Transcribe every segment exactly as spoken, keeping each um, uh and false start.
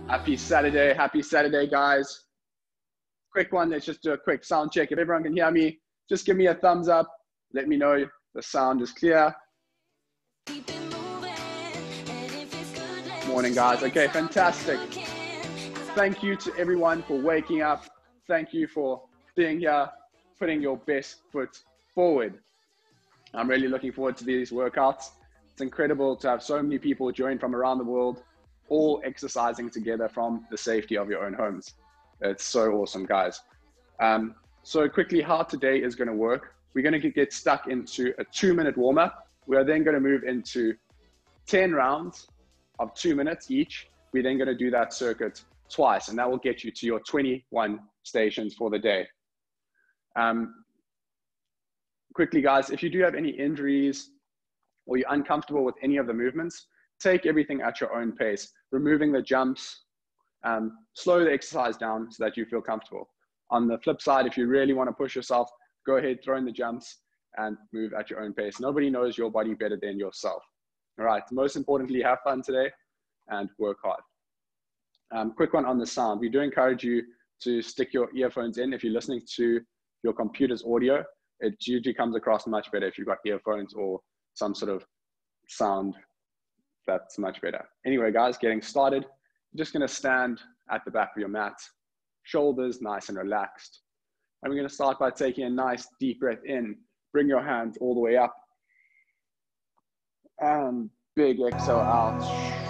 Happy Saturday, happy Saturday, guys. Quick one, let's just do a quick sound check. If everyone can hear me, just give me a thumbs up. Let me know the sound is clear. Morning, guys. Okay, fantastic. Thank you to everyone for waking up. Thank you for being here, putting your best foot forward. I'm really looking forward to these workouts. It's incredible to have so many people join from around the world, all exercising together from the safety of your own homes. It's so awesome, guys. Um, so quickly, how today is going to work. We're going to get stuck into a two minute warm up. We are then going to move into ten rounds of two minutes each. We're then going to do that circuit twice, and that will get you to your twenty-one stations for the day. Um, quickly, guys, if you do have any injuries or you're uncomfortable with any of the movements, take everything at your own pace, removing the jumps, um, slow the exercise down so that you feel comfortable. On the flip side, if you really want to push yourself, go ahead, throw in the jumps and move at your own pace. Nobody knows your body better than yourself. All right, most importantly, have fun today and work hard. Um, quick one on the sound. We do encourage you to stick your earphones in. If you're listening to your computer's audio, it usually comes across much better if you've got earphones or some sort of sound that's much better. Anyway, guys, getting started. You're just going to stand at the back of your mat, shoulders nice and relaxed. And we're going to start by taking a nice deep breath in. Bring your hands all the way up. And big exhale out.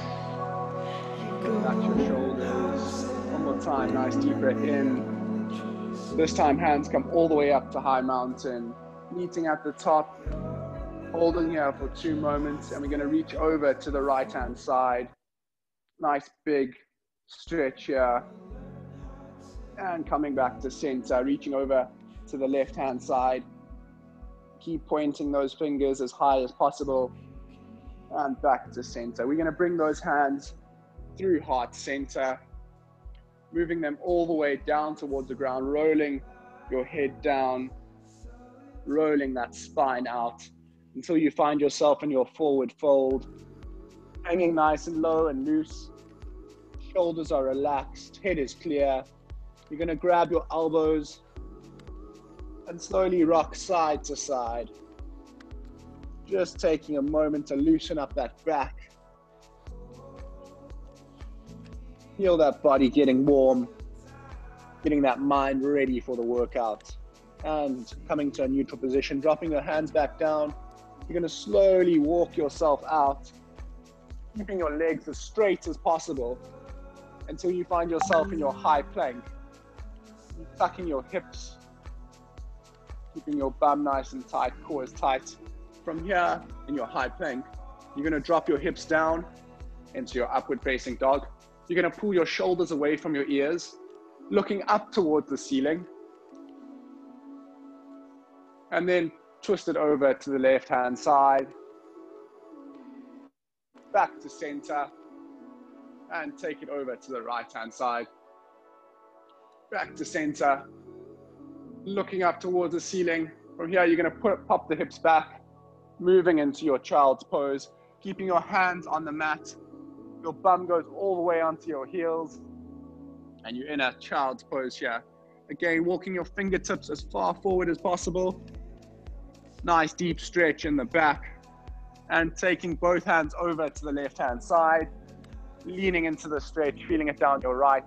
Back your shoulders. One more time, nice deep breath in. This time, hands come all the way up to high mountain, meeting at the top. Holding here for two moments, and we're going to reach over to the right hand side. Nice big stretch here. And coming back to center, reaching over to the left hand side. Keep pointing those fingers as high as possible. And back to center. We're going to bring those hands through heart center, moving them all the way down towards the ground, rolling your head down, rolling that spine out until you find yourself in your forward fold, hanging nice and low and loose. Shoulders are relaxed, head is clear. You're going to grab your elbows and slowly rock side to side. Just taking a moment to loosen up that back. Feel that body getting warm, getting that mind ready for the workout. And coming to a neutral position, dropping your hands back down. You're going to slowly walk yourself out, keeping your legs as straight as possible until you find yourself in your high plank. Tucking your hips, keeping your bum nice and tight, core is tight. From here, in your high plank, you're going to drop your hips down into your upward facing dog. You're going to pull your shoulders away from your ears, looking up towards the ceiling. And then twist it over to the left-hand side, back to center, and take it over to the right-hand side. Back to center, looking up towards the ceiling. From here, you're going to put, pop the hips back, moving into your child's pose, keeping your hands on the mat. Your bum goes all the way onto your heels, and you're in a child's pose here. Again, walking your fingertips as far forward as possible. Nice deep stretch in the back, and taking both hands over to the left hand side, leaning into the stretch, feeling it down your right,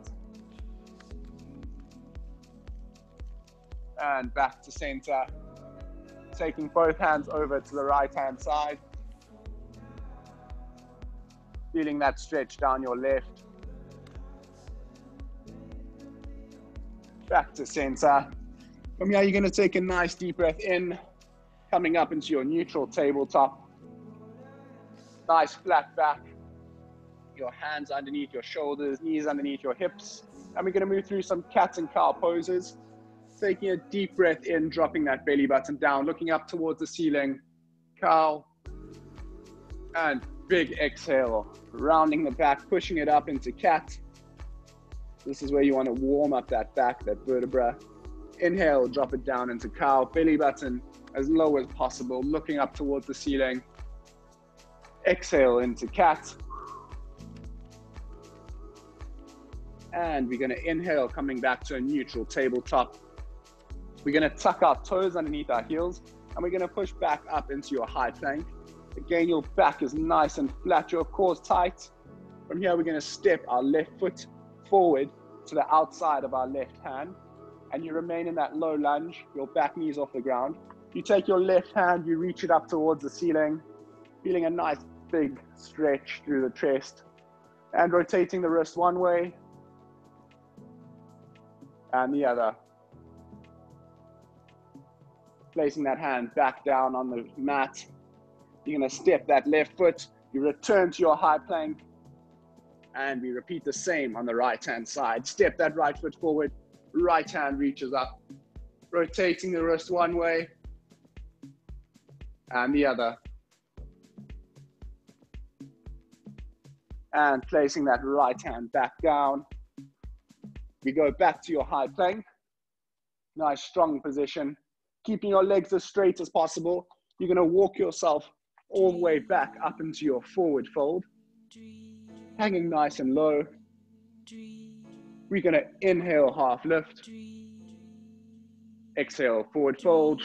and back to center, taking both hands over to the right hand side, feeling that stretch down your left, back to center. From here, you're going to take a nice deep breath in, coming up into your neutral tabletop. Nice flat back. Your hands underneath your shoulders, knees underneath your hips. And we're going to move through some cat and cow poses. Taking a deep breath in, dropping that belly button down, looking up towards the ceiling. Cow. And big exhale, rounding the back, pushing it up into cat. This is where you want to warm up that back, that vertebra. Inhale, drop it down into cow, belly button as low as possible, looking up towards the ceiling. Exhale into cat. And we're gonna inhale, coming back to a neutral tabletop. We're gonna tuck our toes underneath our heels, and we're gonna push back up into your high plank. Again, your back is nice and flat, your core is tight. From here, we're gonna step our left foot forward to the outside of our left hand, and you remain in that low lunge, your back knees off the ground. You take your left hand, you reach it up towards the ceiling, feeling a nice big stretch through the chest, and rotating the wrist one way and the other. Placing that hand back down on the mat. You're gonna step that left foot, you return to your high plank, and we repeat the same on the right-hand side. Step that right foot forward, right hand reaches up, rotating the wrist one way and the other. And placing that right hand back down. We go back to your high plank. Nice strong position. Keeping your legs as straight as possible. You're gonna walk yourself all the way back up into your forward fold. Hanging nice and low. We're gonna inhale, half lift. Exhale, forward fold.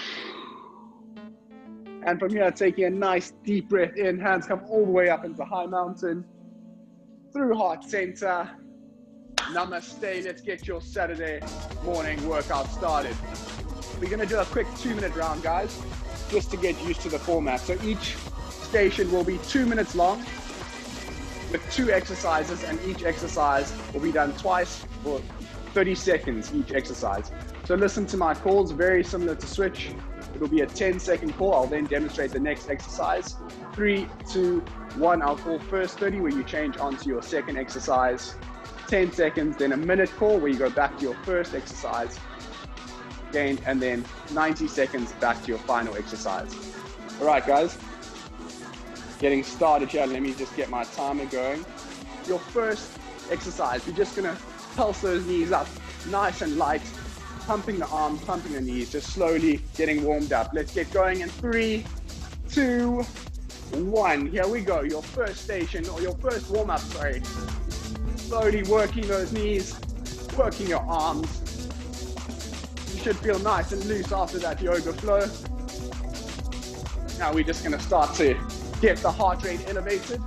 And from here, taking a nice deep breath in, hands come all the way up into high mountain. Through heart center. Namaste, let's get your Saturday morning workout started. We're gonna do a quick two minute round, guys, just to get used to the format. So each station will be two minutes long with two exercises, and each exercise will be done twice for thirty seconds each exercise. So listen to my calls, very similar to switch. It'll be a ten second call. I'll then demonstrate the next exercise. Three, two, one, I'll call first thirty where you change onto your second exercise. ten seconds, then a minute call where you go back to your first exercise. Again, and then ninety seconds back to your final exercise. All right, guys, getting started here. Let me just get my timer going. Your first exercise, we're just gonna pulse those knees up, nice and light, pumping the arms, pumping the knees, just slowly getting warmed up. Let's get going in three, two, one. Here we go, your first station, or your first warm up, sorry. Slowly working those knees, working your arms. You should feel nice and loose after that yoga flow. Now we're just gonna start to get the heart rate elevated.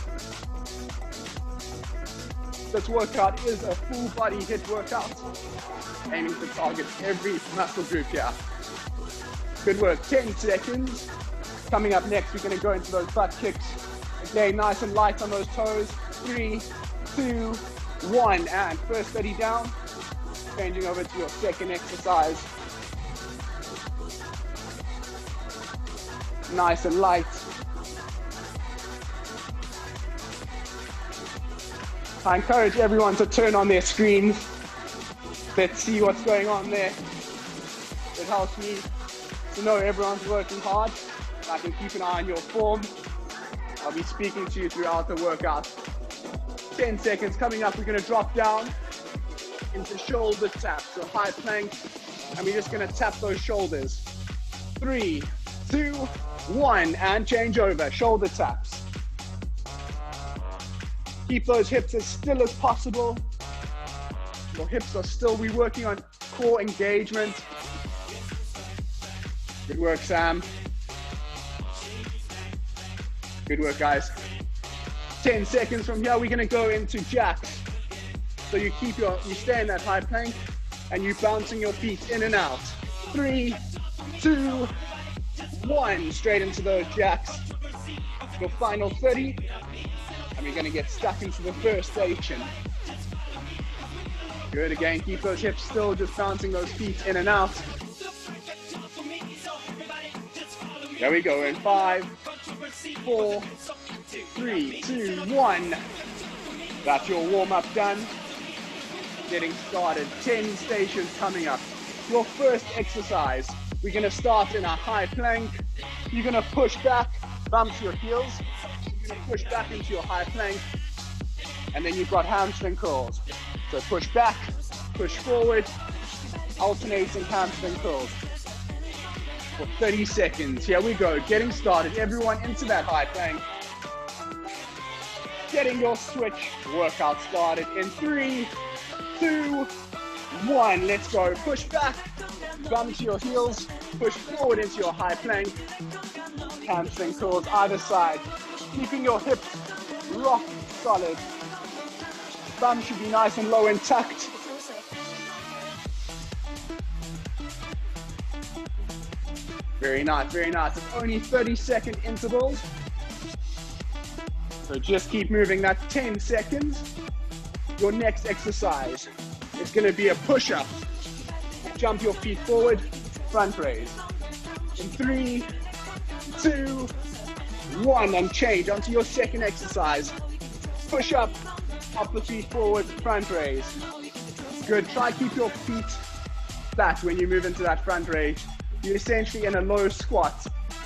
This workout is a full body HIIT workout, aiming to target every muscle group here. Good work, ten seconds. Coming up next, we're gonna go into those butt kicks. Again, nice and light on those toes. Three, two, one, and first thirty down. Changing over to your second exercise. Nice and light. I encourage everyone to turn on their screens. Let's see what's going on there. It helps me to know everyone's working hard. I can keep an eye on your form. I'll be speaking to you throughout the workout. ten seconds coming up, we're gonna drop down into shoulder taps, so high plank, and we're just gonna tap those shoulders. Three, two, one, and change over, shoulder taps. Keep those hips as still as possible. Your hips are still, we're working on core engagement. Good work, Sam. Good work, guys. ten seconds from here, we're gonna go into jacks. So you keep your, you stay in that high plank and you're bouncing your feet in and out. Three, two, one, straight into those jacks. Your final thirty, and we're gonna get stuck into the first station. Good, again, keep those hips still, just bouncing those feet in and out. There we go, in five, four, three, two, one. That's your warm-up done. Getting started, ten stations coming up. Your first exercise, we're gonna start in a high plank. You're gonna push back, bump your heels. You're gonna push back into your high plank. And then you've got hamstring curls. So push back, push forward, alternating hamstring curls. For thirty seconds, here we go, getting started. Everyone into that high plank. getting your switch workout started in three, two, one. Let's go. Push back, bum to your heels, push forward into your high plank. Hamstring curls either side, keeping your hips rock solid. Bum should be nice and low and tucked. Very nice, very nice. It's only thirty second intervals. So just keep moving that ten seconds. Your next exercise is going to be a push-up. Jump your feet forward, front raise. In three, two, one, and change onto your second exercise. Push up, up the feet forward, front raise. Good, try keep your feet flat when you move into that front raise. You're essentially in a low squat.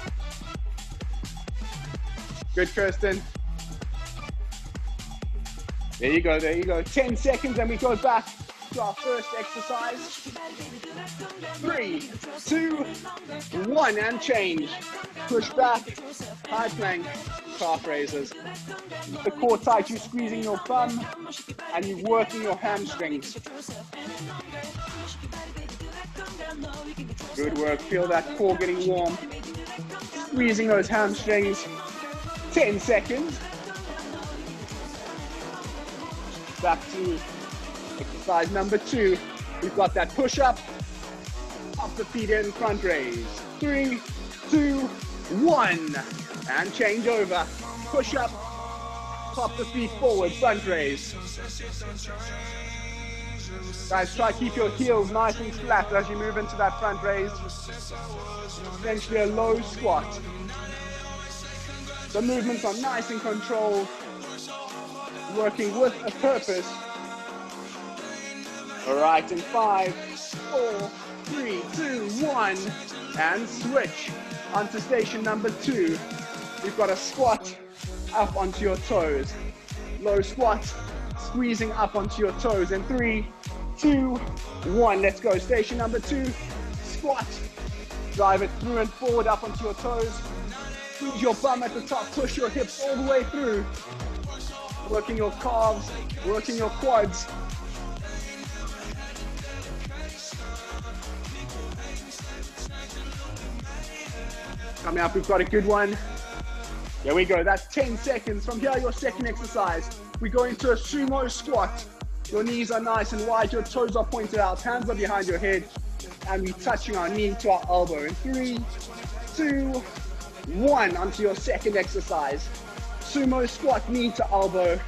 Good, Kirsten. There you go, there you go. ten seconds and we go back to our first exercise. Three, two, one, and change. Push back, high plank, calf raises. Keep the core tight, you're squeezing your bum and you're working your hamstrings. Good work, feel that core getting warm. Squeezing those hamstrings. ten seconds. Back to exercise number two. We've got that push up, up the feet in, front raise. Three, two, one, and change over. Push up, pop the feet forward, front raise. Guys, try to keep your heels nice and flat as you move into that front raise. Essentially a low squat. The movements are nice and controlled, working with a purpose. All right, in five, four, three, two, one, and switch onto station number two. We've got a squat up onto your toes. Low squat, squeezing up onto your toes. In three, two, one, let's go. Station number two, squat. Drive it through and forward up onto your toes. Squeeze your bum at the top, push your hips all the way through. Working your calves, working your quads. Coming up, we've got a good one. There we go, that's ten seconds. From here, your second exercise. We go into a sumo squat. Your knees are nice and wide, your toes are pointed out, hands are behind your head, and we're touching our knee to our elbow. In three, two, one, onto your second exercise. Sumo squat, knee to elbow.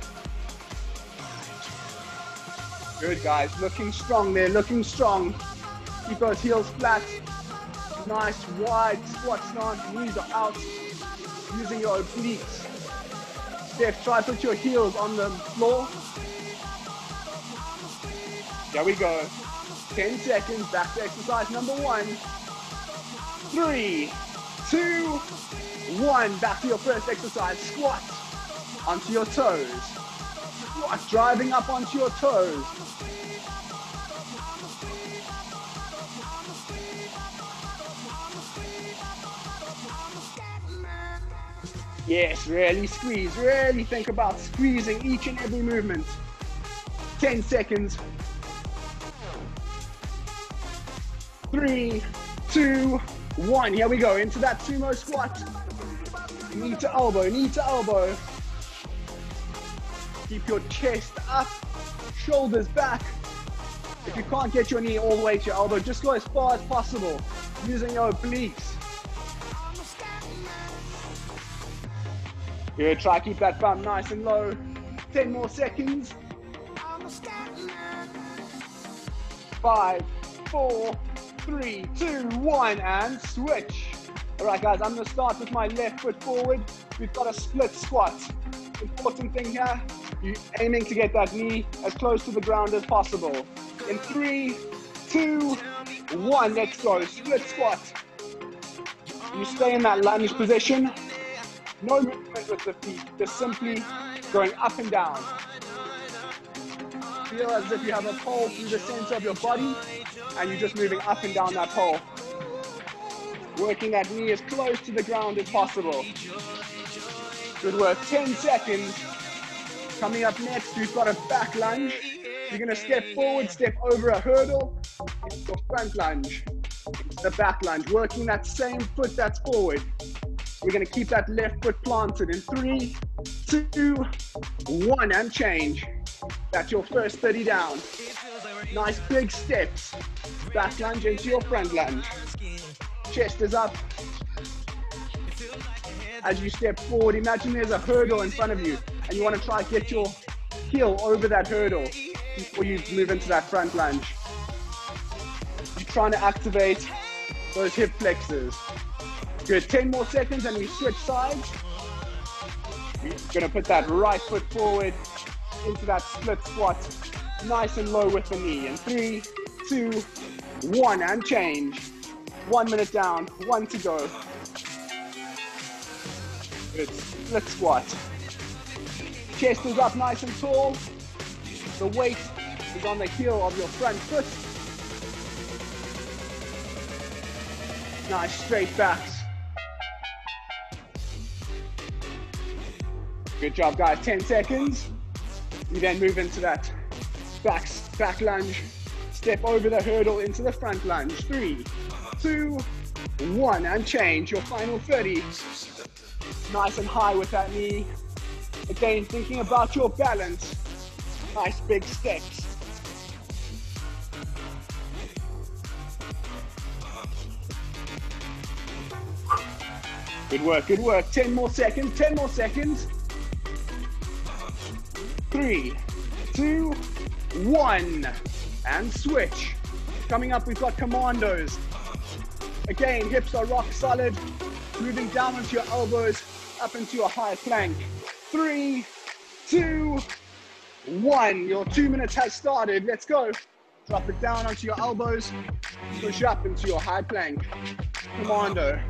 Good, guys, looking strong there, looking strong. Keep those heels flat. Nice wide squat stance, knees are out. Using your obliques. Steph, try to put your heels on the floor. There we go. ten seconds, back to exercise number one. Three, two, one. Back to your first exercise. Squat onto your toes. Squat, driving up onto your toes. Yes, really squeeze, really think about squeezing each and every movement. ten seconds. Three, two, one. Here we go, into that sumo squat. Knee to elbow, knee to elbow. Keep your chest up, shoulders back. If you can't get your knee all the way to your elbow, just go as far as possible, using your obliques. Good, try to keep that bum nice and low. ten more seconds. Five, four, three, two, one, and switch. All right, guys, I'm gonna start with my left foot forward. We've got a split squat. Important thing here, you're aiming to get that knee as close to the ground as possible. In three, two, one, let's go. Split squat. You stay in that lunge position. No movement with the feet, just simply going up and down. Feel as if you have a pole through the center of your body and you're just moving up and down that pole. Working that knee as close to the ground as possible. Good work, ten seconds. Coming up next, we've got a back lunge. You're gonna step forward, step over a hurdle, into your front lunge, into the back lunge, working that same foot that's forward. We're gonna keep that left foot planted in three, two, one, and change. That's your first thirty down. Nice big steps. Back lunge into your front lunge. Chest is up. As you step forward, imagine there's a hurdle in front of you and you want to try to get your heel over that hurdle before you move into that front lunge. You're trying to activate those hip flexors. Good, ten more seconds and we switch sides. You're gonna put that right foot forward into that split squat, nice and low with the knee. In three, two, one, and change. One minute down, one to go. Good, split squat. Chest is up nice and tall. The weight is on the heel of your front foot. Nice straight backs. Good job, guys. ten seconds. You then move into that back, back lunge. Step over the hurdle into the front lunge. Three, two, one, and change. Your final thirty. Nice and high with that knee. Again, thinking about your balance. Nice big steps. Good work, good work. ten more seconds, ten more seconds. Three, two, one, and switch. Coming up, we've got commandos. Again, hips are rock solid. Moving down onto your elbows, up into your high plank. Three, two, one. Your two minutes has started. Let's go. Drop it down onto your elbows. Push up into your high plank. Commando.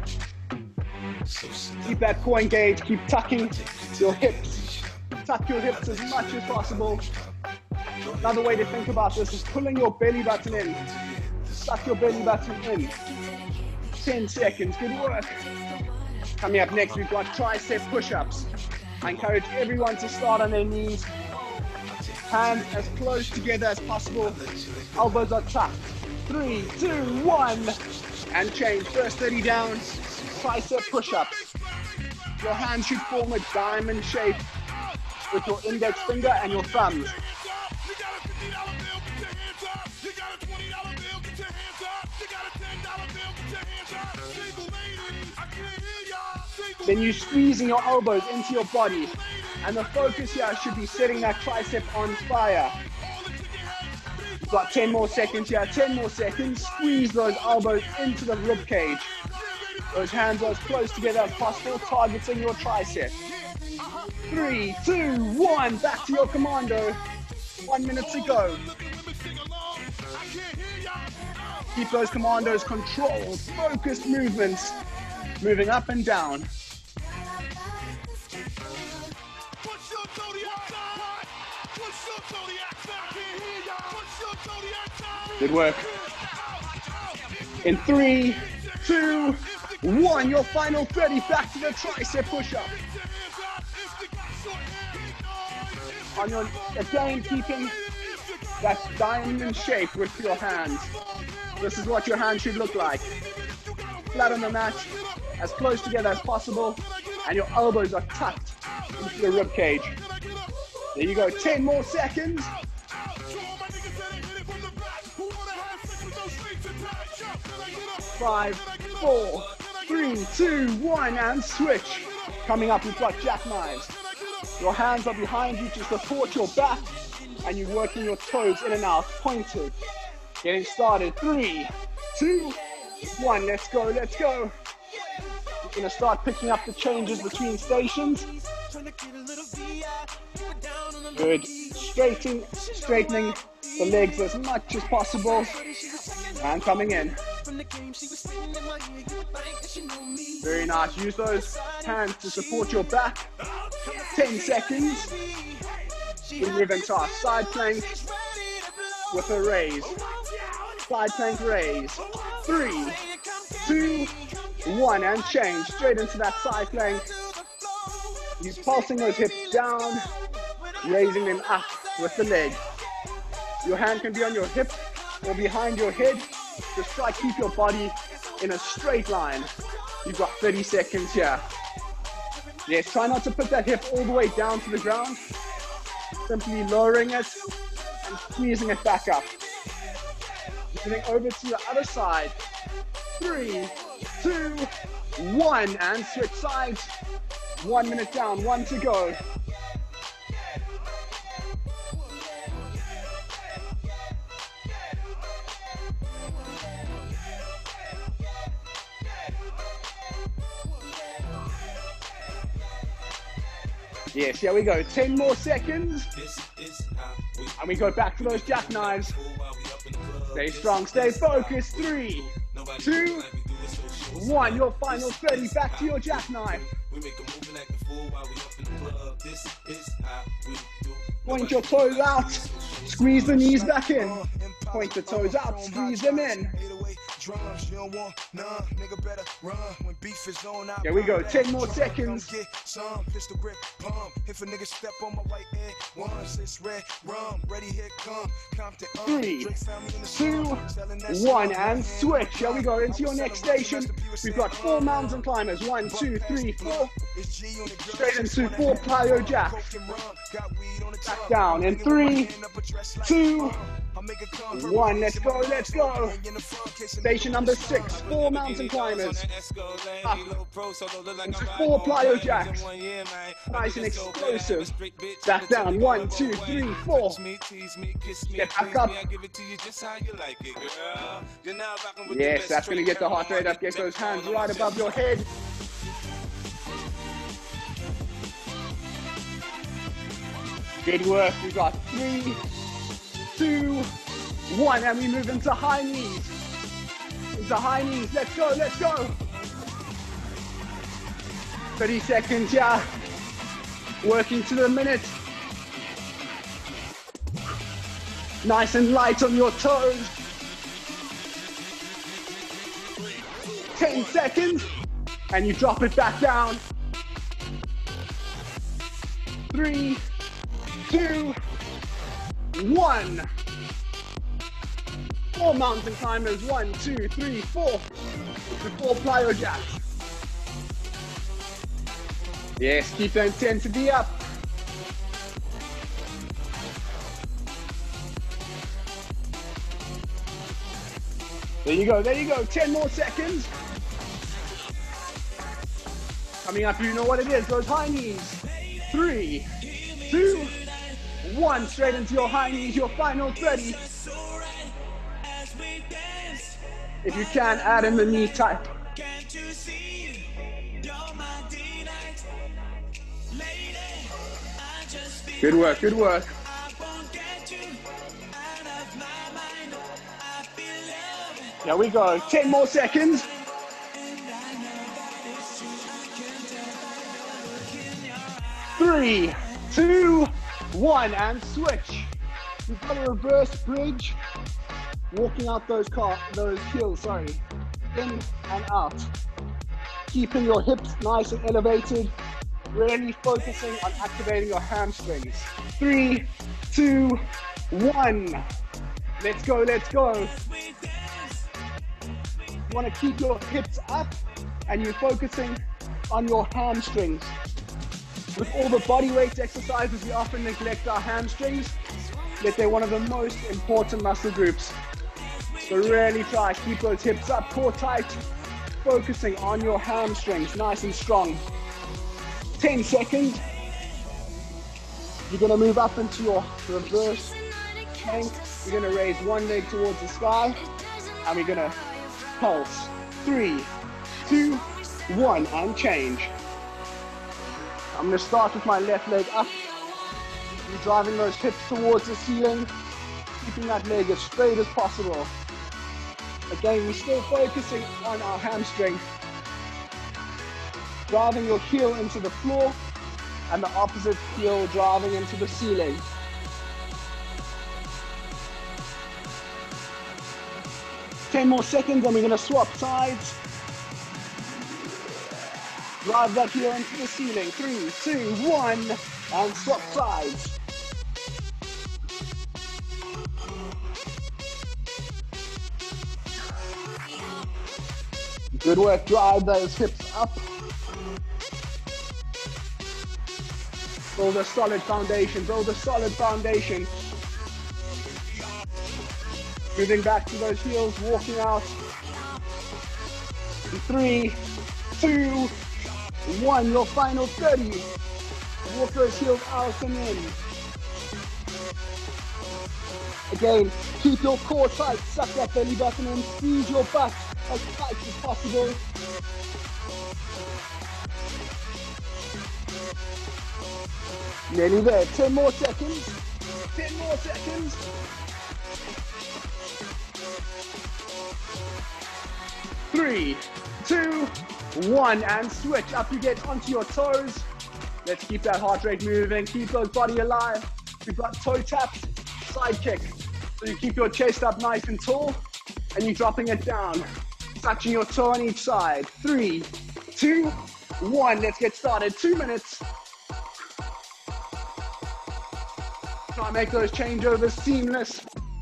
Keep that core engaged. Keep tucking your hips. Tuck your hips as much as possible. Another way to think about this is pulling your belly button in. Tuck your belly button in. ten seconds. Good work. Coming up next, we've got tricep push-ups. I encourage everyone to start on their knees. Hands as close together as possible. Elbows are tucked. Three, two, one, and change. First thirty down. Tricep push-ups. Your hands should form a diamond shape with your index finger and your thumbs. Then you're squeezing your elbows into your body. And the focus here should be setting that tricep on fire. You've got ten more seconds here, ten more seconds. Squeeze those elbows into the rib cage. Those hands are as close together as possible, targeting your tricep. Three, two, one, back to your commando. One minute to go. Keep those commandos controlled, focused movements, moving up and down. Good work. In three, two, one, your final thirty, back to the tricep push-up. On your, again, keeping that diamond shape with your hands. This is what your hands should look like. Flat on the mat, as close together as possible, and your elbows are tucked into the rib cage. There you go, ten more seconds. Five, four, three, two, one, and switch. Coming up, we've got jackknives. Your hands are behind you to support your back, and you're working your toes in and out, pointed. Getting started, three, two, one, let's go, let's go. You're gonna start picking up the changes between stations. Good, straightening, straightening the legs as much as possible, and coming in. Very nice, use those hands to support your back. ten seconds. We move into our side plank with a raise. Side plank raise. Three, two, one, and change. Straight into that side plank. You're pulsing those hips down. raising them up with the leg. Your hand can be on your hip or behind your head. Just try to keep your body in a straight line. You've got thirty seconds here. Yes, try not to put that hip all the way down to the ground. Simply lowering it and squeezing it back up. Moving over to the other side. Three, two, one, and switch sides. One minute down, one to go. Yes, here we go. ten more seconds. And we go back to those jackknives. Stay strong, stay focused. Three, two, one. Your final thirty. Back to your jackknife. Point your toes out. Squeeze the knees back in. Point the toes out. Squeeze them in. Here we go, ten more seconds. Three, two, one, and switch. Here we go, into your next station. We've got four mountain climbers. One, two, three, four. Straight into four plyo jacks. Back down in three, two, one. Let's go, let's go. Station number six, four mountain climbers. Up into four plyo jacks. Nice and explosive. Back down, one, two, three, four. Get back up. Yes, that's going to get the heart rate up. Get those hands right above your head. Good work. We've got three, two, one, and we move into high knees. Into high knees. Let's go, let's go. thirty seconds, yeah. Working to the minute. Nice and light on your toes. ten seconds, and you drop it back down. Three, two, one. Four mountain climbers. One, two, three, four. The four plyo jacks. Yes, keep the intensity up. There you go, there you go. ten more seconds. Coming up, you know what it is. Those high knees. Three, two, one. Straight into your high knees. Your final thirty. If you can, add in the knee type. Good work, good work. Here we go, ten more seconds. Three, two, one, and switch. We've got a reverse bridge. Walking out those car, those heels, sorry. In and out. Keeping your hips nice and elevated. Really focusing on activating your hamstrings. Three, two, one. Let's go, let's go. You want to keep your hips up and you're focusing on your hamstrings. With all the body weight exercises, we often neglect our hamstrings, yet they're one of the most important muscle groups. So really try, keep those hips up, core tight, focusing on your hamstrings, nice and strong. ten seconds. You're gonna move up into your reverse plank. You're gonna raise one leg towards the sky, and we're gonna pulse. Three, two, one, and change. I'm gonna start with my left leg up. You're driving those hips towards the ceiling, keeping that leg as straight as possible. Again, we're still focusing on our hamstring. Driving your heel into the floor and the opposite heel driving into the ceiling. ten more seconds and we're going to swap sides. Drive that heel into the ceiling. Three, two, one, and swap sides. Good work, drive those hips up. Build a solid foundation, build a solid foundation. Moving back to those heels, walking out. In three, two, one, your final thirty. Walk those heels out and in. Again, keep your core tight, suck that belly button in, squeeze your butt as tight as possible. Nearly there, ten more seconds, ten more seconds. Three, two, one, and switch. Up you get onto your toes. Let's keep that heart rate moving, keep those body alive. We've got toe taps, side kick. So you keep your chest up nice and tall, and you're dropping it down, touching your toe on each side. Three, two, one, let's get started. Two minutes. Try and make those changeovers seamless.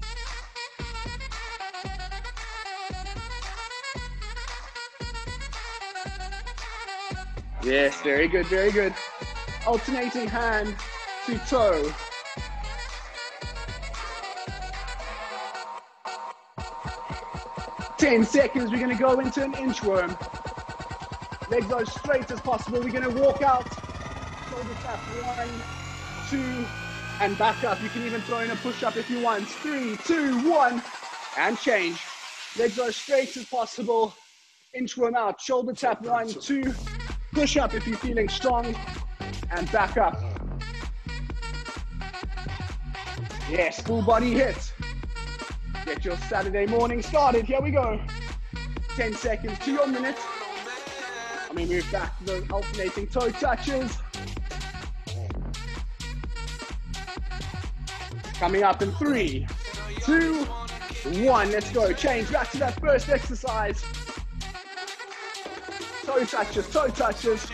Yes, very good, very good. Alternating hand to toe. ten seconds, we're gonna go into an inchworm. Legs as straight as possible. We're gonna walk out, shoulder tap, one, two, and back up. You can even throw in a push-up if you want. Three, two, one, and change. Legs as straight as possible. Inchworm out, shoulder tap, one, two, push up if you're feeling strong, and back up. Yes, full body hit. Get your Saturday morning started. Here we go. ten seconds to your minute. Let me move back to those alternating toe touches. Coming up in three, two, one. Let's go. Change back to that first exercise. Toe touches, toe touches.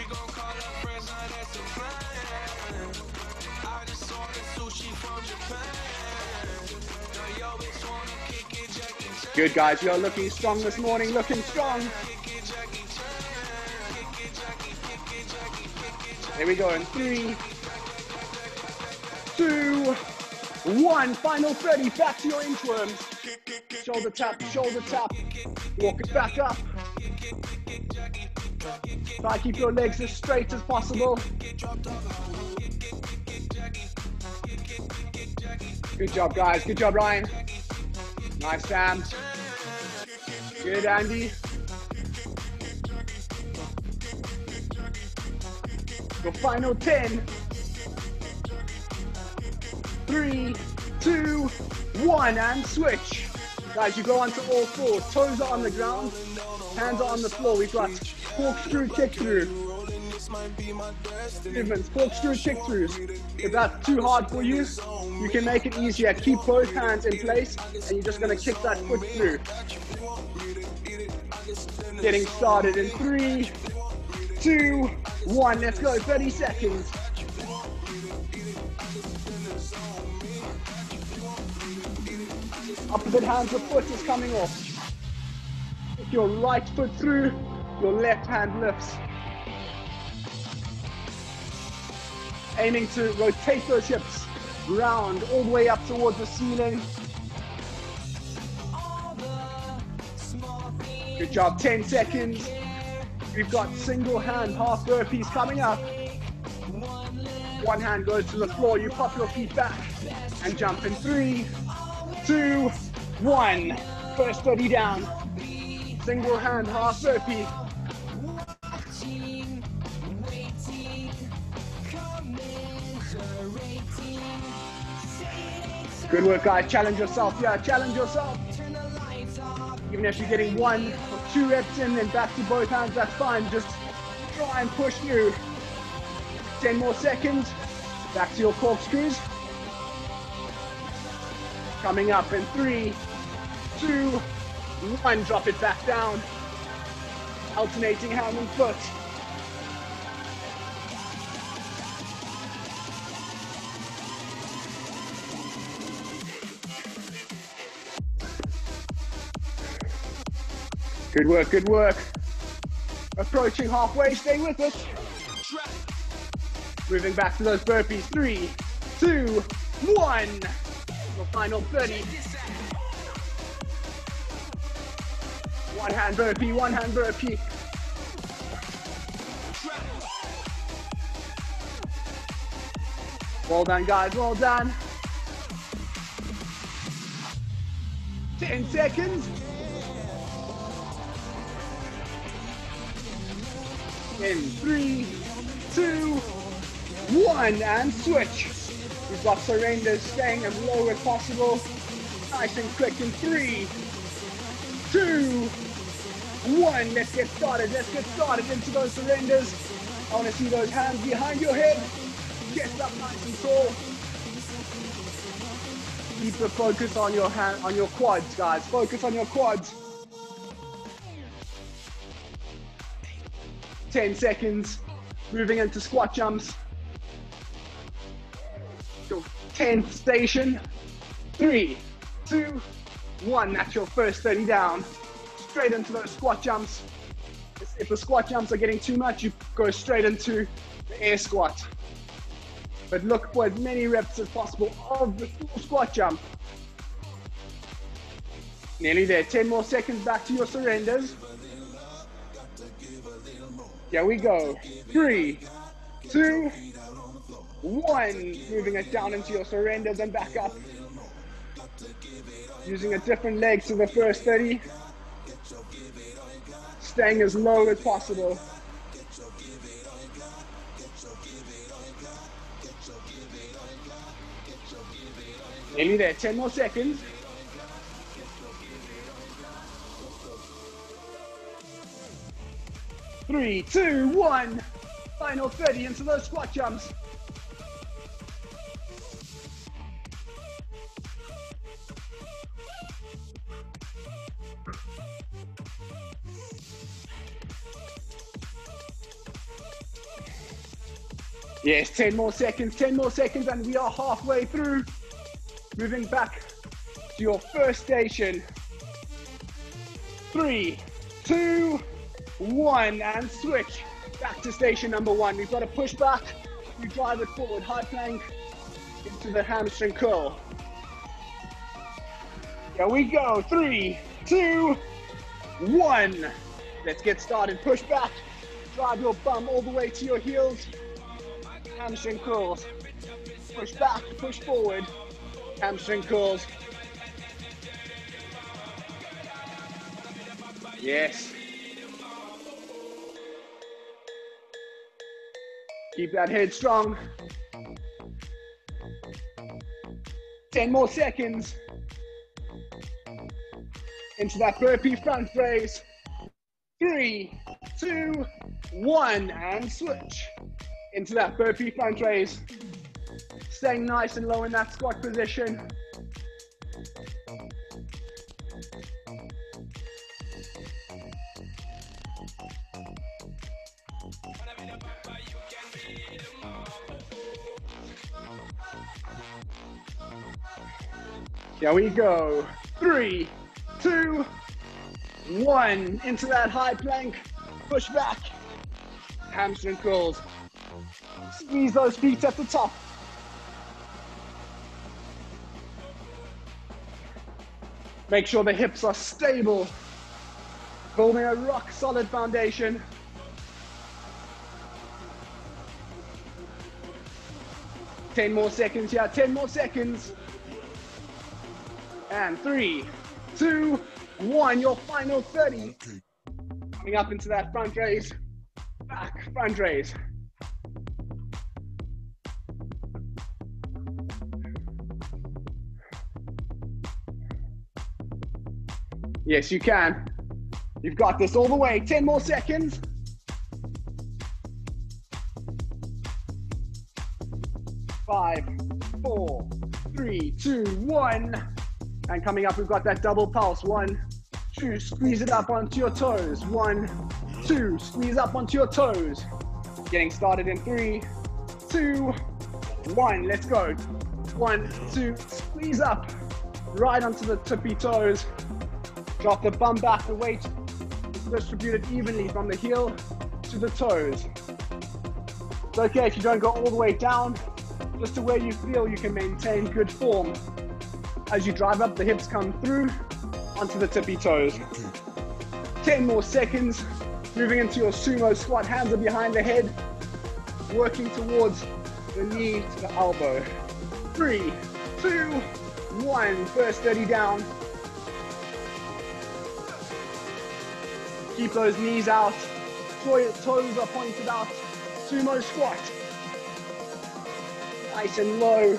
Good, guys, you're looking strong this morning, looking strong. Here we go in three, two, one. Final thirty, back to your inchworms. Shoulder tap, shoulder tap. Walk it back up. Try to keep your legs as straight as possible. Good job, guys. Good job, Ryan. Nice, Sam. Good, Andy. Your final ten. Three, two, one, and switch. Guys, you go onto all fours. Toes are on the ground. Hands are on the floor. We've got corkscrew, kick through. Movements, corkscrew, kick throughs. If that's too hard for you, you can make it easier. Keep both hands in place, and you're just going to kick that foot through. Getting started in three, two, one. Let's go. thirty seconds. Opposite hand to foot is coming off. Kick your right foot through, your left hand lifts. Aiming to rotate those hips round all the way up towards the ceiling. Good job, ten seconds. We've got single hand half burpees coming up. One hand goes to the floor, you pop your feet back and jump in three, two, one. First thirty down. Single hand half burpee. Good work, guys. Challenge yourself. Yeah, challenge yourself. Even if you're getting one or two reps in, then back to both hands, that's fine. Just try and push through. ten more seconds. Back to your corkscrews. Coming up in three, two, one. Drop it back down. Alternating hand and foot. Good work, good work. Approaching halfway, stay with it. Moving back to those burpees. Three, two, one. Your final thirty. One hand burpee, one hand burpee. Well done, guys, well done. ten seconds. In three, two, one, and switch. We've got surrenders staying as low as possible. Nice and quick in three, two, one. Let's get started. Let's get started into those surrenders. I want to see those hands behind your head. Chest up nice and tall. Keep the focus on your hand, on your quads, guys. Focus on your quads. ten seconds. Moving into squat jumps. Your tenth station. Three, two, one. That's your first thirty down. Straight into those squat jumps. If the squat jumps are getting too much, you go straight into the air squat. But look for as many reps as possible of the full squat jump. Nearly there. ten more seconds back to your surrenders. Here we go. Three, two, one. Moving it down into your surrenders and back up. Using a different leg to the first thirty. Staying as low as possible. Nearly there, ten more seconds. Three, two, one. Final thirty into those squat jumps. Yes, ten more seconds, ten more seconds, and we are halfway through. Moving back to your first station. Three, two, one, and switch. Back to station number one. We've got to push back. You drive it forward. High plank into the hamstring curl. Here we go. Three, two, one. Let's get started. Push back. Drive your bum all the way to your heels. Hamstring curls. Push back, push forward. Hamstring curls. Yes. Keep that head strong. ten more seconds. Into that burpee front raise. Three, two, one, and switch. Into that burpee front raise. Staying nice and low in that squat position. Here we go. Three, two, one. Into that high plank. Push back. Hamstring curls. Squeeze those feet at the top. Make sure the hips are stable. Building a rock solid foundation. ten more seconds here, ten more seconds. And three, two, one, your final thirty. Coming up into that front raise. Back, front raise. Yes, you can. You've got this all the way. ten more seconds. Five, four, three, two, one. And coming up, we've got that double pulse. One, two, squeeze it up onto your toes. One, two, squeeze up onto your toes. Getting started in three, two, one. Let's go. One, two, squeeze up. Right onto the tippy toes. Drop the bum back, the weight distribute it evenly from the heel to the toes. It's okay if you don't go all the way down, just to where you feel you can maintain good form. As you drive up, the hips come through onto the tippy toes. ten more seconds. Moving into your sumo squat, hands are behind the head, working towards the knee to the elbow. Three, two, one. First thirty down. Keep those knees out. Toes are pointed out. Sumo squat. Nice and low.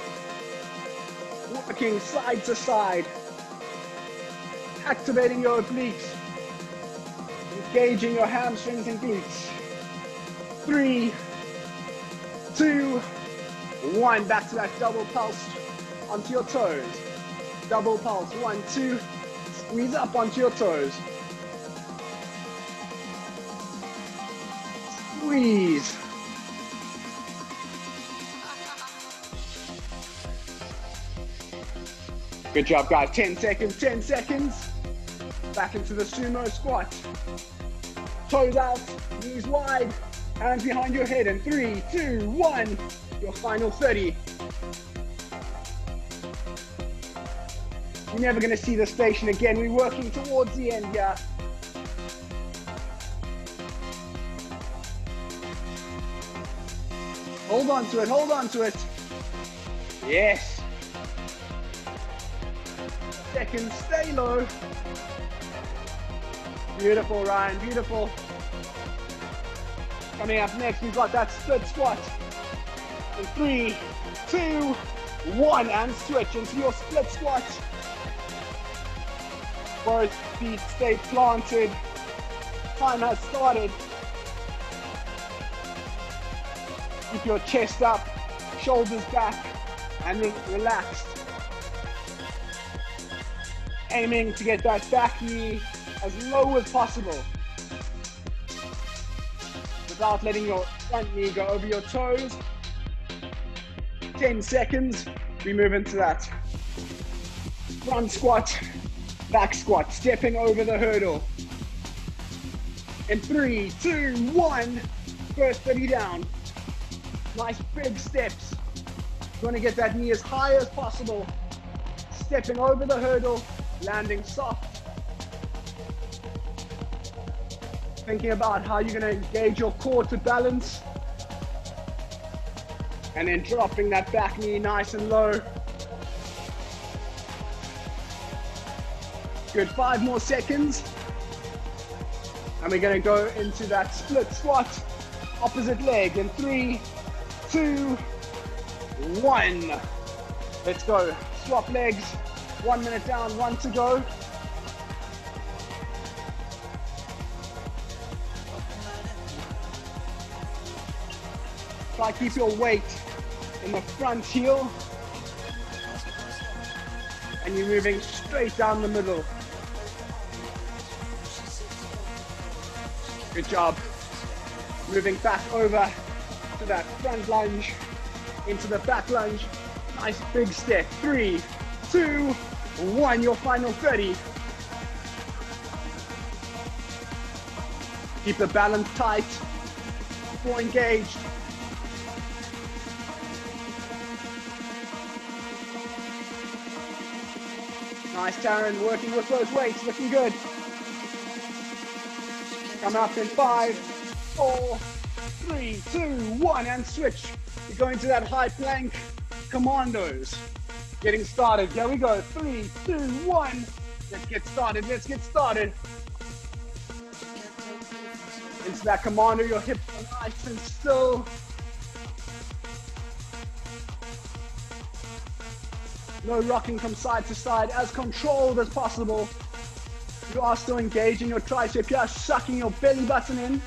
Working side to side. Activating your obliques. Engaging your hamstrings and glutes. Three, two, one. Back to that double pulse onto your toes. Double pulse. One, two. Squeeze up onto your toes. Squeeze. Good job, guys. ten seconds, ten seconds. Back into the sumo squat. Toes out, knees wide, hands behind your head. And three, two, one. Your final thirty. You're never going to see the station again. We're working towards the end here. Hold on to it, hold on to it. Yes. Seconds, stay low. Beautiful, Ryan, beautiful. Coming up next, we've got that split squat. In three, two, one, and switch into your split squat. Both feet stay planted. Time has started. Keep your chest up, shoulders back, and re relaxed. Aiming to get that back knee as low as possible without letting your front knee go over your toes. ten seconds, we move into that front squat, back squat, stepping over the hurdle. In three, two, one, first thirty down. Nice big steps. You want to get that knee as high as possible. Stepping over the hurdle, landing soft. Thinking about how you're going to engage your core to balance. And then dropping that back knee nice and low. Good, five more seconds. And we're going to go into that split squat, opposite leg in three, two, one. Let's go. Swap legs. One minute down, one to go. Try to keep your weight in the front heel. And you're moving straight down the middle. Good job. Moving back over to that front lunge, into the back lunge. Nice big step. Three, two, one. Your final thirty. Keep the balance tight. Core engaged. Nice, Taryn, working with those weights, looking good. Come up in five, four, three, two, one, and switch. You're going to that high plank commandos. Getting started. Here we go. Three, two, one. Let's get started. Let's get started. Into that commando. Your hips are nice and still. No rocking from side to side, as controlled as possible. You are still engaging your tricep, you are sucking your belly button in.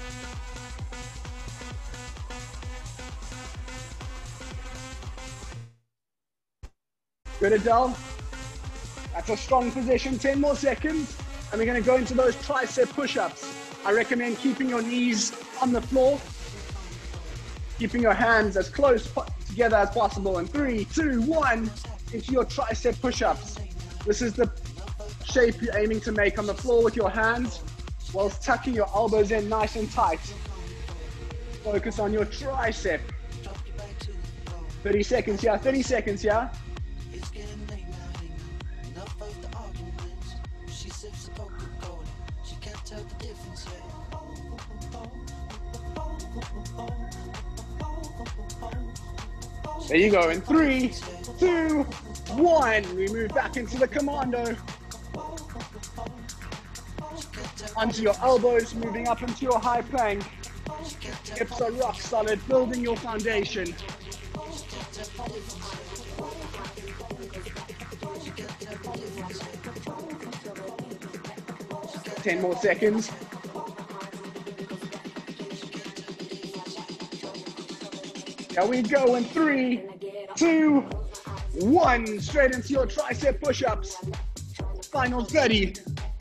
Good, Adele. That's a strong position, ten more seconds. And we're gonna go into those tricep push-ups. I recommend keeping your knees on the floor, keeping your hands as close together as possible. In three, two, one. Into your tricep push-ups. This is the shape you're aiming to make on the floor with your hands. whilst tucking your elbows in nice and tight. Focus on your tricep. thirty seconds here, thirty seconds here. There you go, in three, two, one. We move back into the commando. Onto your elbows, moving up into your high plank. Hips are rock solid, building your foundation. ten more seconds. Here we go in three, two, one. Straight into your tricep push-ups. Final thirty.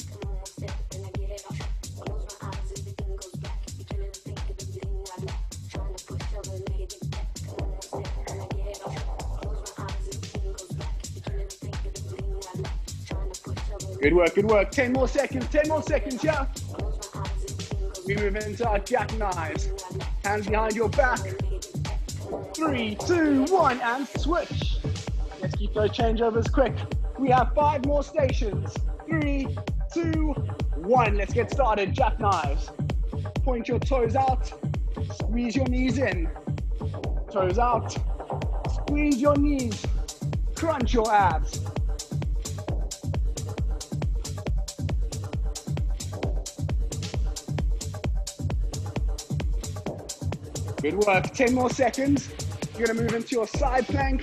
Good work, good work. ten more seconds, ten more seconds, yeah. We move into our jackknives. Hands behind your back. Three, two, one, and switch. Let's keep those changeovers quick. We have five more stations. Three, two, one. Let's get started. Jackknives. Point your toes out. Squeeze your knees in. Toes out. Squeeze your knees. Crunch your abs. Good work. ten more seconds. You're going to move into your side plank.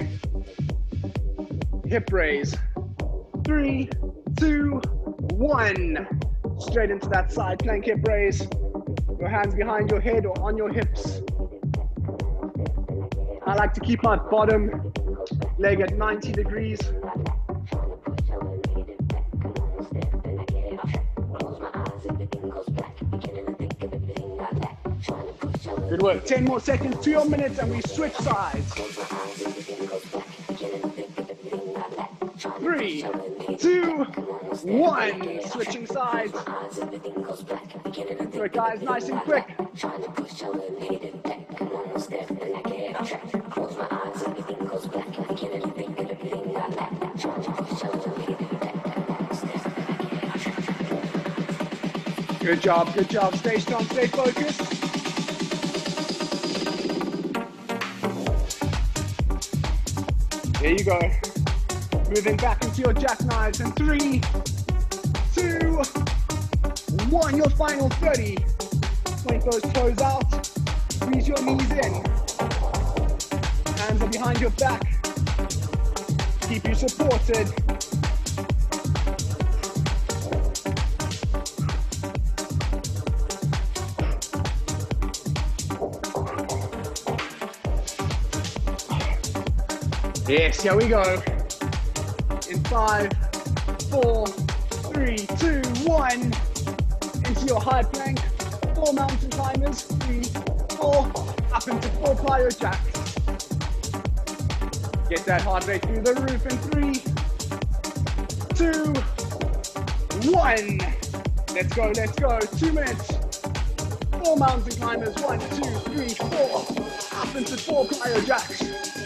Hip raise. Three, two, one. Straight into that side plank hip raise. Your hands behind your head or on your hips. I like to keep my bottom leg at ninety degrees. Good work. ten more seconds, two more minutes, and we switch sides. Three, two, one. Switching sides. Do it, guys, nice and quick. Good job, good job. Stay strong, stay focused. There you go. Moving back into your jackknives in three, two, one. Your final thirty. Point those toes out. Squeeze your knees in. Hands are behind your back. Keep you supported. Yes, here we go. In five, four, three, two, one. Into your high plank. Four mountain climbers. Three, four. Up into four plyo jacks. Get that heart rate through the roof in three, two, one. Let's go, let's go. Two minutes. Four mountain climbers. One, two, three, four. Up into four plyo jacks.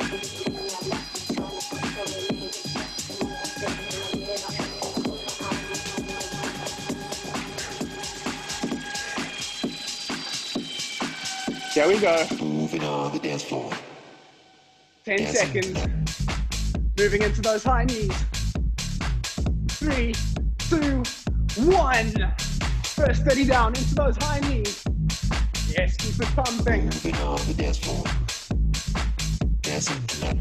There we go. Moving on the dance floor. ten Dancing. seconds. Moving into those high knees. Three, two, one. First thirty down into those high knees. Yes, keep it pumping. Moving on the dance floor. Dancing tonight.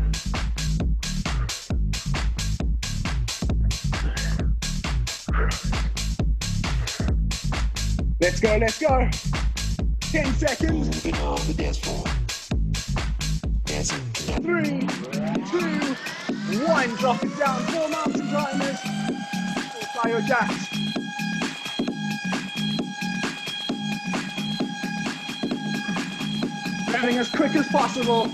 Let's go, let's go. ten seconds. Moving on the dance floor. Dancing tonight. Three, two, one. Drop it down. Four mountain climbers. Four plyo jacks. Moving as quick as possible.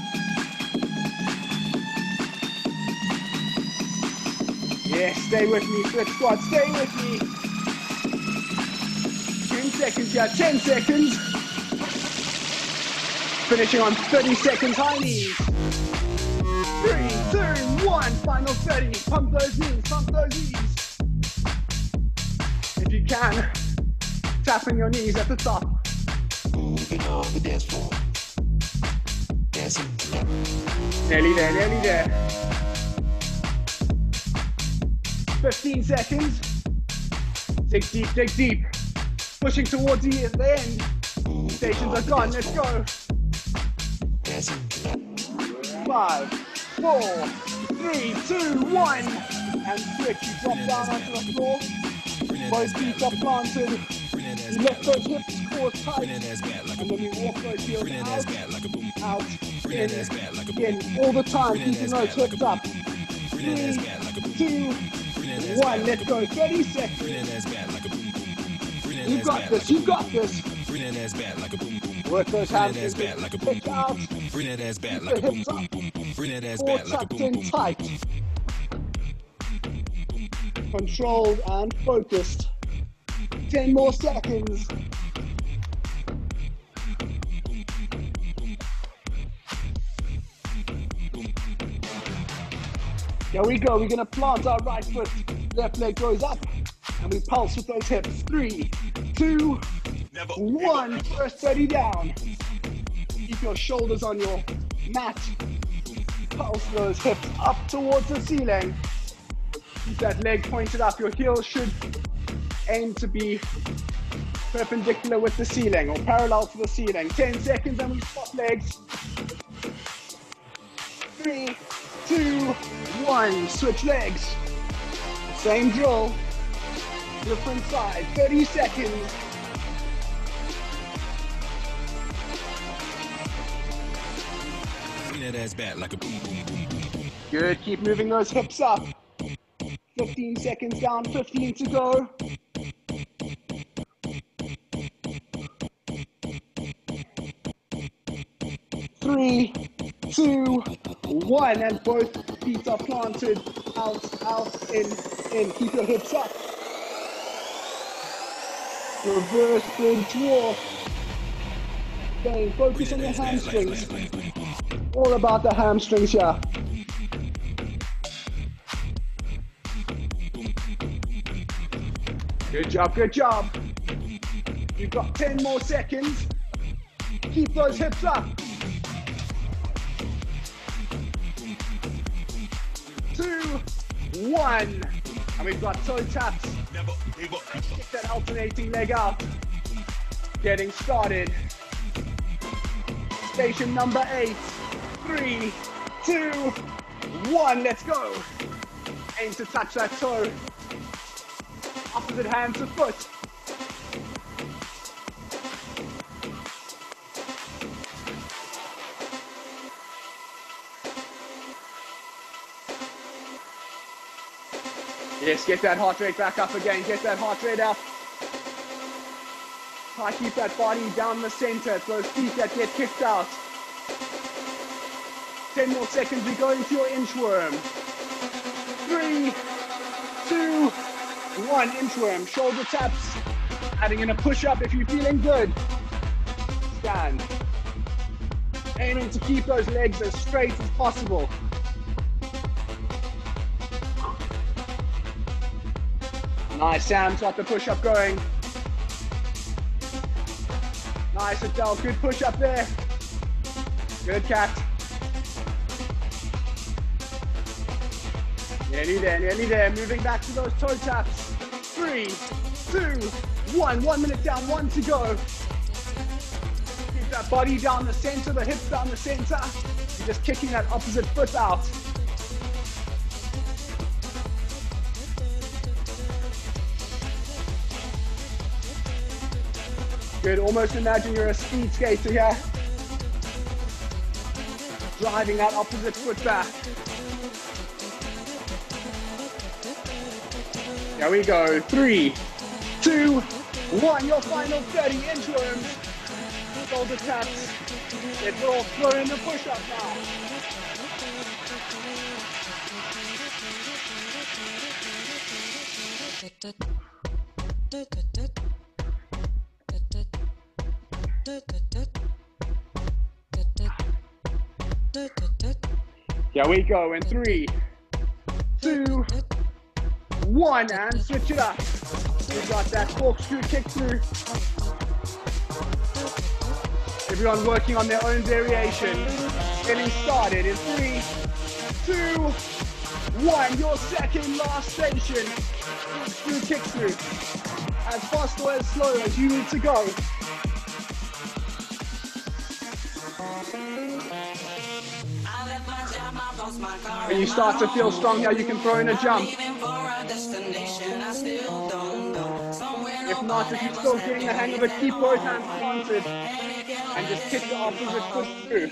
Yes, stay with me, split squat. Stay with me. Two ten seconds here, ten seconds. Finishing on thirty seconds high knees. Three, two, one, final thirty. Pump those knees, pump those knees. If you can, tapping your knees at the top. Moving on the dance floor. Dancing. Nearly there, nearly there. fifteen seconds. Dig deep, dig deep. Pushing towards the, the end. Stations are gone, let's go. Five, four, three, two, one. And switch, you drop down onto the floor. Both feet are planted. You lift those hips, core tight. And then you walk those heels out, out, in, in. All the time, keeping those hips up. Three, two, one. Let's go. thirty seconds. You got this, you got this. Work those hamstrings, kick out, keep the hips up, core tucked in tight. Controlled and focused. ten more seconds. Here we go, we're gonna plant our right foot, left leg goes up, and we pulse with those hips. Three, two, one, first thirty down. Keep your shoulders on your mat. Pulse those hips up towards the ceiling. Keep that leg pointed up. Your heels should aim to be perpendicular with the ceiling or parallel to the ceiling. ten seconds and we swap legs. Three, two, one, switch legs. Same drill, different side, thirty seconds. That ass back like a boom, boom, boom, boom. Good, keep moving those hips up. fifteen seconds down, fifteen to go. Three, two, one, and both feet are planted. Out, out, in, in. Keep your hips up. Reverse bridge dwarf. Okay, focus on your hamstrings. All about the hamstrings here. Good job, good job. You've got ten more seconds. Keep those hips up. Two, one. And we've got toe taps. Kick that alternating leg out. Getting started. Station number eight. Three, two, one. Let's go. Aim to touch that toe. Opposite hand to foot. Yes, get that heart rate back up again. Get that heart rate up. Try to keep that body down the center. It's those feet that get kicked out. ten more seconds. We go into your inchworm. Three, two, one. Inchworm. Shoulder taps. Adding in a push-up if you're feeling good. Stand. Aiming to keep those legs as straight as possible. Nice, Sam's got the push-up going. Nice, Adele, good push-up there. Good, Cat. Nearly there, nearly there. Moving back to those toe taps. Three, two, one. One minute down, one to go. Keep that body down the center, the hips down the center. You're just kicking that opposite foot out. Good, almost imagine you're a speed skater here. Driving that opposite foot back. Here we go, three, two, one, your final thirty inchworms. Shoulder taps. It will throw in the push-up now. Here we go in three, two, one, and switch it up. We've got that corkscrew kick through. Everyone working on their own variation. Getting started in three, two, one. Your second last station. Corkscrew kick through. As fast or as slow as you need to go. When you start to feel strong here, you can throw in a jump. If not, if you're still getting the hang of it, keep both hands planted and just kick the opposite foot through.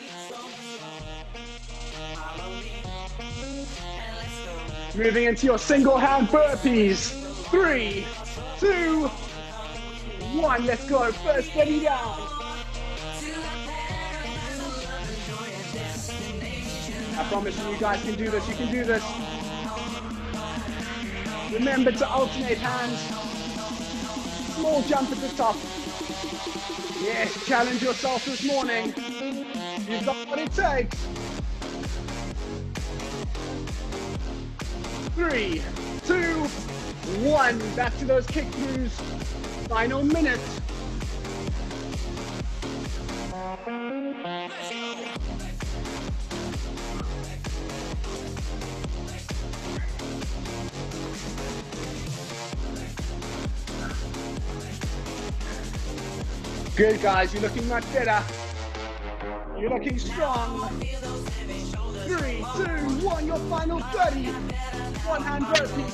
Moving into your single hand burpees. Three, two, one. Let's go. First steady down. I promise you, you guys can do this. You can do this. Remember to alternate hands. Small jump at the top. Yes, challenge yourself this morning. You've got what it takes. Three, two, one. Back to those kick throughs. Final minute. Good, guys, you're looking much better. You're looking strong. Three, two, one, your final thirty. One hand burpee.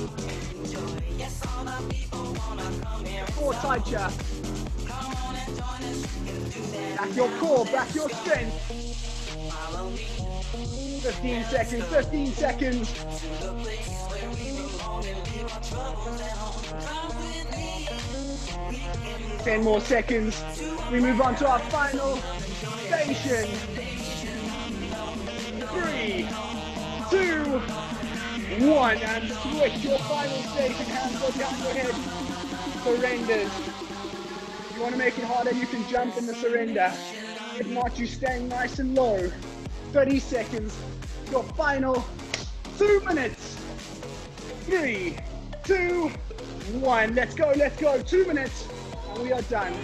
Four side chaps. Back your core, back your strength. fifteen seconds, fifteen seconds. ten more seconds. We move on to our final station. Three, two, one, and switch your final station. Hands go down your head. Surrenders. If you want to make it harder, you can jump in the surrender. If not, you're staying nice and low. thirty seconds. Your final two minutes. Three, two, one. Let's go, let's go. Two minutes. And we are done.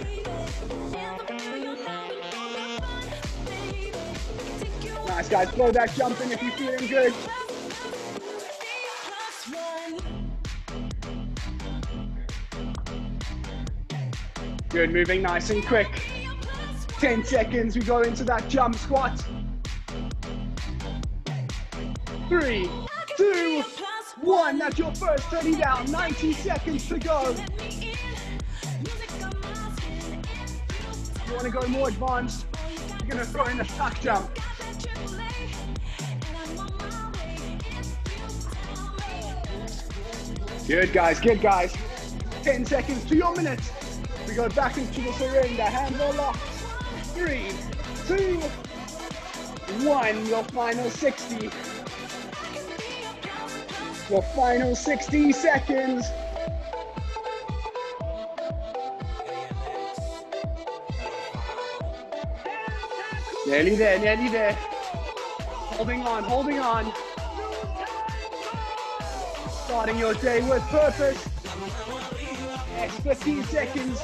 Nice, guys. Blow that jump in if you're feeling good. Good, moving nice and quick. ten seconds, we go into that jump squat. Three, two, one. That's your first thirty down. ninety seconds to go. If you want to go more advanced, you're going to throw in a stuck jump. Good, guys, good, guys. ten seconds to your minute. We go back into the surrender. Hands are locked. Three, two, one. Your final sixty. Your final sixty seconds. Nearly there, nearly there. Holding on, holding on. Starting your day with purpose. Next fifteen seconds.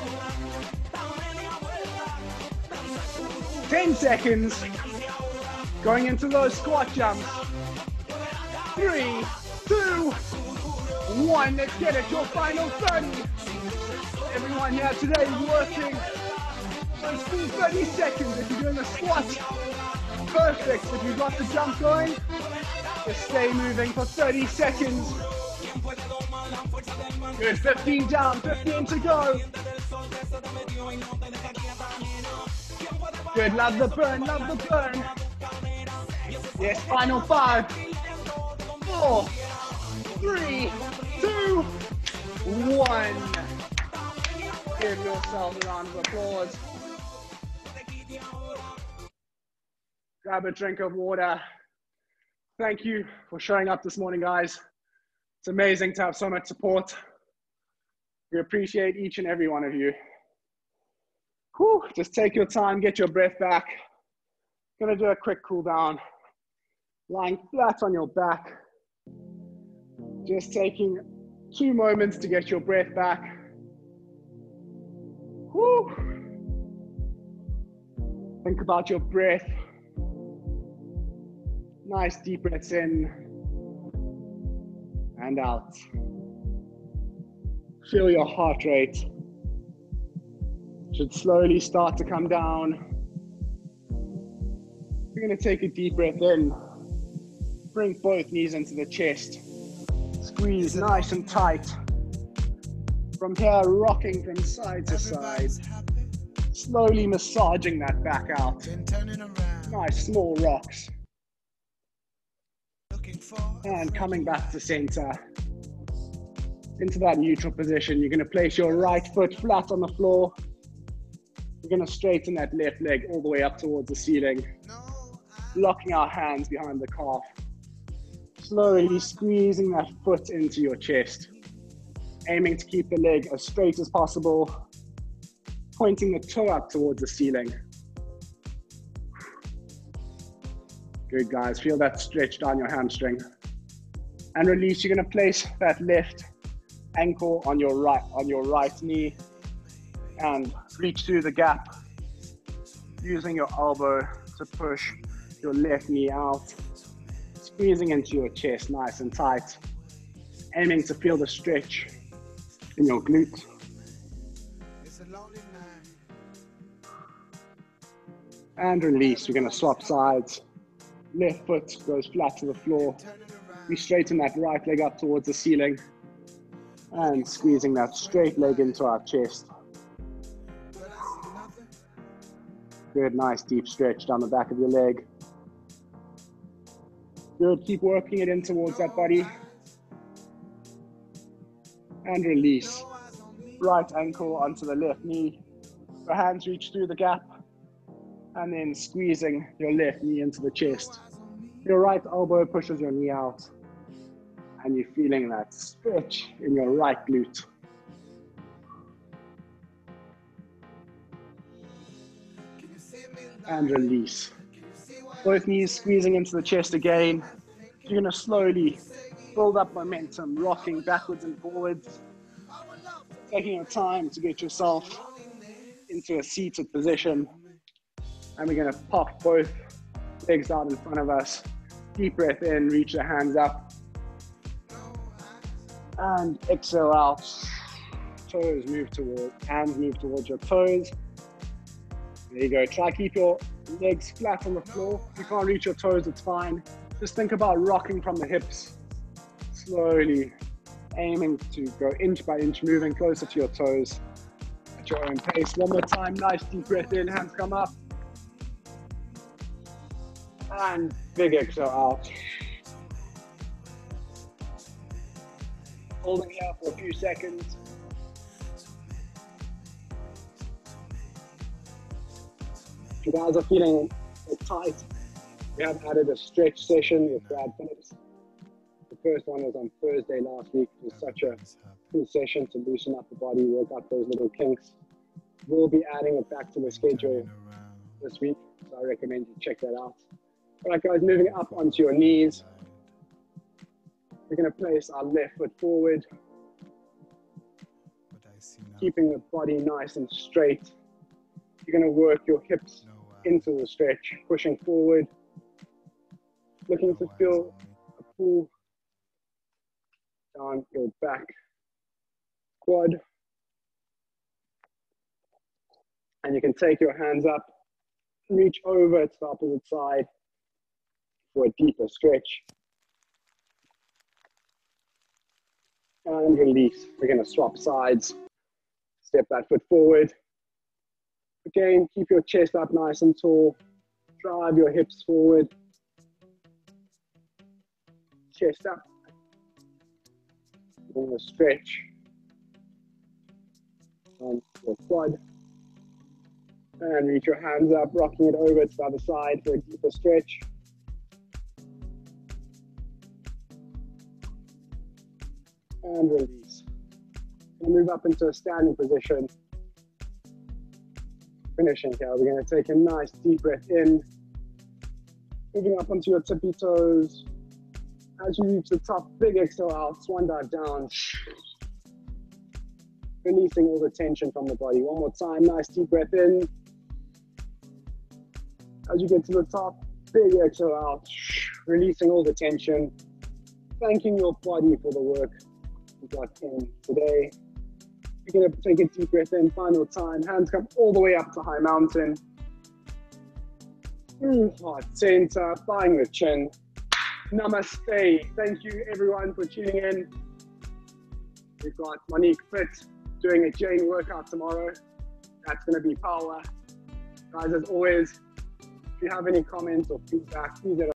ten seconds. Going into those squat jumps. Three, two, one. Let's get it. Your final thirty. Everyone here today is working those full thirty seconds. If you're doing a squat, perfect. If you've got the jump going, just stay moving for thirty seconds. Good, fifteen down, fifteen to go. Good, love the burn, love the burn. Yes, final five, four, three, two, one. Give yourself a round of applause. Grab a drink of water. Thank you for showing up this morning, guys. It's amazing to have so much support. We appreciate each and every one of you. Whew, just take your time, get your breath back. Gonna do a quick cool down. Lying flat on your back. Just taking two moments to get your breath back. Whew. Think about your breath. Nice deep breaths in and out. Feel your heart rate. Should slowly start to come down. You're going to take a deep breath in. Bring both knees into the chest. Squeeze nice and tight. From here, rocking from side to side. Slowly massaging that back out. Nice small rocks. And coming back to center. Into that neutral position. You're going to place your right foot flat on the floor. We're going to straighten that left leg all the way up towards the ceiling. Locking our hands behind the calf. Slowly squeezing that foot into your chest. Aiming to keep the leg as straight as possible. Pointing the toe up towards the ceiling. Good, guys. Feel that stretch down your hamstring. And release. You're going to place that left ankle on your right, on your right knee. And reach through the gap. Using your elbow to push your left knee out. Squeezing into your chest nice and tight. Aiming to feel the stretch in your glute. And release. We're going to swap sides. Left foot goes flat to the floor. We straighten that right leg up towards the ceiling. And squeezing that straight leg into our chest. Good, nice deep stretch down the back of your leg. Good, keep working it in towards that body. And release. Right ankle onto the left knee. Your hands reach through the gap. And then squeezing your left knee into the chest. Your right elbow pushes your knee out. And you're feeling that stretch in your right glute. And release. Both knees squeezing into the chest again. You're going to slowly build up momentum, rocking backwards and forwards. Taking your time to get yourself into a seated position. And we're going to pop both legs out in front of us. Deep breath in, reach the hands up. And exhale out. Toes move towards, hands move towards your toes. There you go. Try to keep your legs flat on the floor. If you can't reach your toes, it's fine. Just think about rocking from the hips. Slowly aiming to go inch by inch, moving closer to your toes at your own pace. One more time. Nice deep breath in. Hands come up. And big exhale out. Holding here for a few seconds. If you guys are feeling tight, we have added a stretch session with Brad Phillips. The first one was on Thursday last week. It was such a cool session to loosen up the body, work out those little kinks. We'll be adding it back to the schedule this week, so I recommend you check that out. All right, guys, moving up onto your knees. We're going to place our left foot forward, keeping the body nice and straight. You're going to work your hips into the stretch, pushing forward, looking to feel a pull down your back quad. And you can take your hands up, reach over to the opposite side for a deeper stretch. And release. We're going to swap sides. Step that foot forward. Again, keep your chest up nice and tall. Drive your hips forward. Chest up. You're going to stretch on your quad. And reach your hands up, rocking it over to the other side for a deeper stretch. And release. We'll move up into a standing position. Finishing here, we're going to take a nice deep breath in. Moving up onto your tippy toes. As you reach the top, big exhale out, swan dive down. Releasing all the tension from the body. One more time, nice deep breath in. As you get to the top, big exhale out, releasing all the tension. Thanking your body for the work you got in today. You're gonna take a deep breath in, final time. Hands come all the way up to high mountain. Mm, heart center, bowing the chin. Namaste. Thank you everyone for tuning in. We've got Monique Fit doing a Jane workout tomorrow. That's gonna be power. Guys, as always, if you have any comments or feedback, please let us